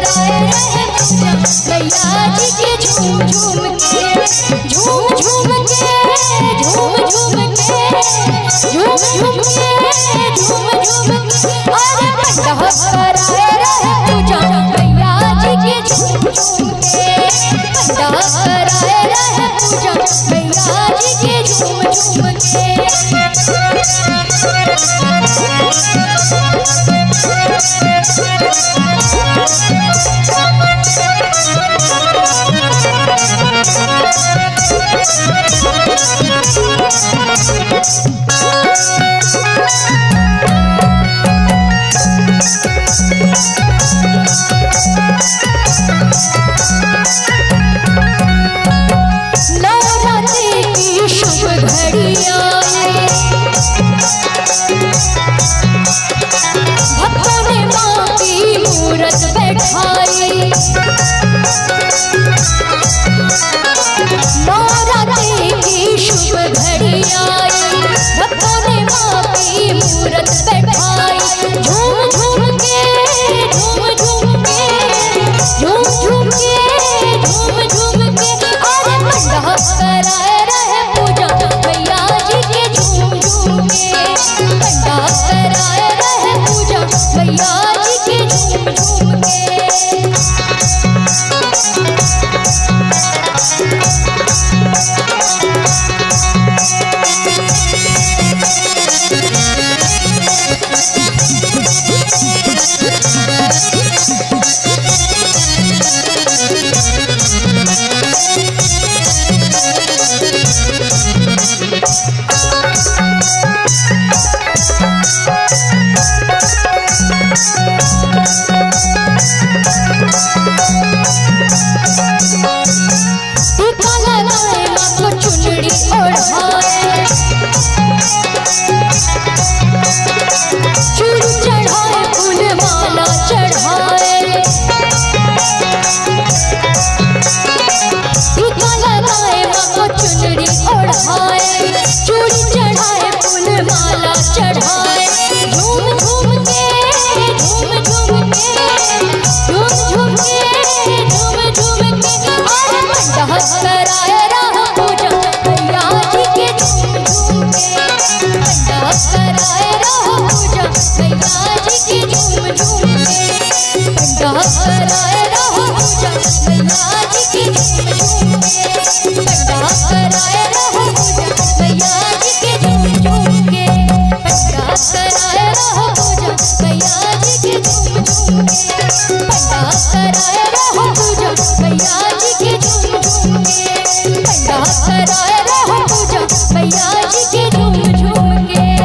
कराए रहे पूजा मैया जी के झूम झूम के झूम झूम के झूम झूम के झूम झूम के झूम झूम के अरे पंडा कराए रहे पूजा मैया जी के झूम झूम के पंडा कराए रहे पूजा मैया जी के झूम झूम के नवरात्रि की शुभ घड़िया भक्तों ने माँ की मूरत बैठाई नवरात्रि की शुभ घड़िया भक्तों ने माँ की मूरत बैठाई झूम झूम के झूम झूम के झूम झूम के झूम झूम के अरे पंडा कराए रहे पूजा मैया जी के झूम झूम के पंडा कराए रहे पूजा मैया जी के झूम झूम के चुनरी ओढ़ाए चूड़ी चढ़ाए फूल माला चढ़ाए टीका लगाए माँ को चुनरी ओढ़ाए चूड़ी चढ़ाए फूल माला चढ़ाए झूम झूम के झूम झूम के झूम झूम के झूम झूम के अरे पंडा कराए रहा पूजा मैया जी के झूम झूम के पंडा कराए रहा पूजा मैया जी के झूम झूम के पंडा कराए रहा पूजा मैया जी के झूम झूम के पंडा कराए रहा पूजा मैया जी के झूम झूम के पंडा कराए रहा पूजा मैया जी के झूम झूम के पंडा कराए